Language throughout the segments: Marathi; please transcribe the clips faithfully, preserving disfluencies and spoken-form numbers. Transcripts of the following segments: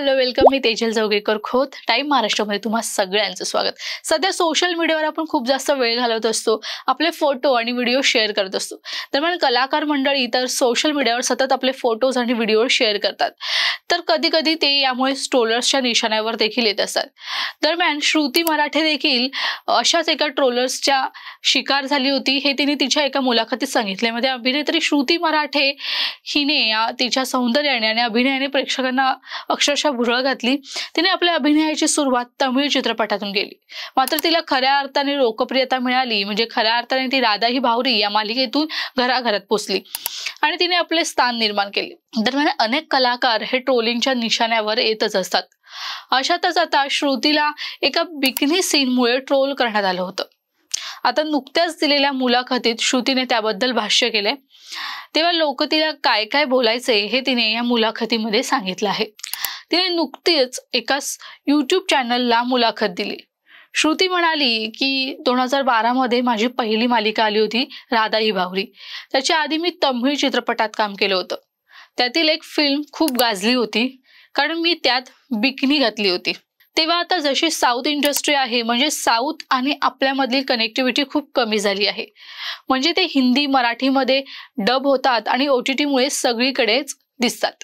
Hello welcome. मी तेजल जोगेकर खोत. टाइम महाराष्ट्रामध्ये तुम्हा सगळ्यांचं स्वागत. सध्या सोशल मीडियावर आपण खूप जास्त वेळ घालवत असतो, आपले फोटो आणि व्हिडिओ शेअर करत असतो. दरम्यान कलाकार मंडळी तर सोशल मीडियावर सतत आपले फोटोज आणि व्हिडिओ शेअर करतात, तर कधी कधी ते यामुळे ट्रोलर्सच्या निशाण्यावर देखील येत असतात. दरम्यान श्रुती मराठे देखील अशाच एका ट्रोलर्सच्या शिकार झाली होती, हे तिने तिच्या एका मुलाखतीत सांगितले. मध्ये अभिनेत्री श्रुती मराठे हिने तिच्या सौंदर्याने आणि अभिनयाने प्रेक्षकांना अक्षरशः भुरळ घातली. तिने आपल्या अभिनयाची सुरुवात तमिळ चित्रपटातून केली, मात्र तिला खऱ्या अर्थाने लोकप्रियता मिळाली म्हणजे खऱ्या अर्थाने ती राधा ही भावरी या मालिकेतून घराघरात पोचली आणि तिने आपले स्थान निर्माण केले. दरम्यान अनेक कलाकार हे ट्रोलिंगच्या निशाण्यावर येतच असतात. अशातच आता श्रुतीला एका बिकिनी सीनमुळे ट्रोल करण्यात आलं होतं. आता नुकत्याच दिलेल्या मुलाखतीत श्रुतीने त्याबद्दल भाष्य केले, तेव्हा लोक तिला काय काय बोलायचे हे तिने या मुलाखतीमध्ये सांगितलं आहे. तिने नुकतीच एका यूट्यूब चॅनलला मुलाखत दिली. श्रुती म्हणाली की दोन हजार बारा मध्ये माझी पहिली मालिका आली होती राधा ही भावरी. त्याच्या आधी मी तमिळ चित्रपटात काम केलं होतं. त्यातील एक फिल्म खूप गाजली होती कारण मी त्यात बिकिनी घातली होती. तेव्हा आता जशी साऊथ इंडस्ट्री आहे म्हणजे साऊथ आणि आपल्यामधली कनेक्टिव्हिटी खूप कमी झाली आहे. म्हणजे ते हिंदी मराठीमध्ये डब होतात आणि ओ टी टीमुळे सगळीकडेच दिसतात.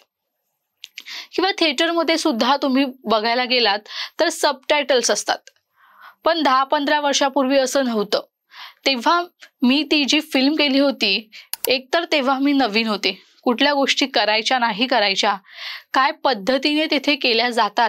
किंवा थिएटरमध्ये सुद्धा तुम्ही बघायला गेलात तर सबटायटल्स असतात. पण दहा पंधरा वर्षापूर्वी असं नव्हतं. तेव्हा मी ती जी फिल्म केली होती, एकतर तेव्हा मी नवीन होते, कुठल्या गोष्टी करायच्या नाही करायच्या, काय पद्धतीने तिथे केल्या जातात,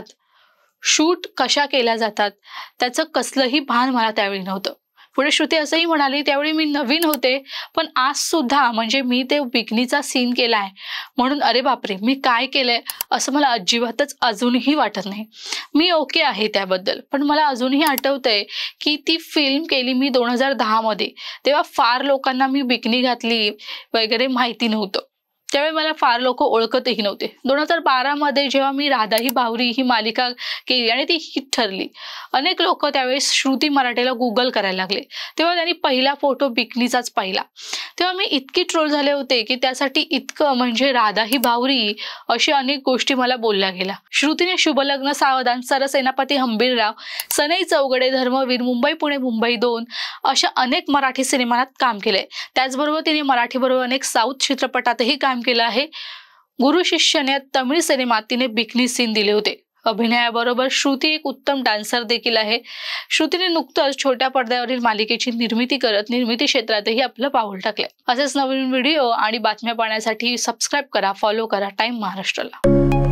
शूट कशा केल्या जातात, त्याचं कसलंही भान मला त्यावेळी नव्हतं. पुढे श्रुती असंही म्हणाली, त्यावेळी मी नवीन होते पण आज सुद्धा म्हणजे मी ते बिकनीचा सीन केलाय म्हणून अरे बापरे मी काय केलंय असं मला अजिबातच अजूनही वाटत नाही. मी ओके आहे त्याबद्दल. पण मला अजूनही आठवतंय की ती फिल्म केली मी दोन हजार दहा मध्ये. तेव्हा फार लोकांना मी बिकनी घातली वगैरे माहिती नव्हतं. त्यावेळी मला फार लोक ओळखतही नव्हते. दोन हजार बारा मध्ये जेव्हा मी राधा ही भावरी ही मालिका केली आणि ती हिट ठरली, अनेक लोक त्यावेळेस श्रुती मराठेला गुगल करायला लागले. तेव्हा त्यांनी पहिला फोटो बिकनीचाच पाहिला. तेव्हा मी इतकी ट्रोल झाले होते की त्यासाठी इतकं म्हणजे राधा ही भावरी अशी अनेक गोष्टी मला बोलल्या गेल्या. श्रुतीने शुभलग्न, सावधान, सरसेनापती हंबीरराव, सनई चौघडे, धर्मवीर, मुंबई पुणे मुंबई दोन अशा अनेक मराठी सिनेमात काम केलंय. त्याचबरोबर तिने मराठीबरोबर अनेक साऊथ चित्रपटातही काम केलं आहे. गुरु शिष्यने तमिळ सिनेमात तिने बिकनी सीन दिले होते. अभिनयाबरोबर श्रुती एक उत्तम डान्सर देखील आहे. श्रुतीने नुकतंच छोट्या पडद्यावरील मालिकेची निर्मिती करत निर्मिती क्षेत्रातही आपलं पाऊल टाकलंय. असेच नवीन व्हिडिओ आणि बातम्या पाहण्यासाठी सबस्क्राईब करा, फॉलो करा टाइम महाराष्ट्राला.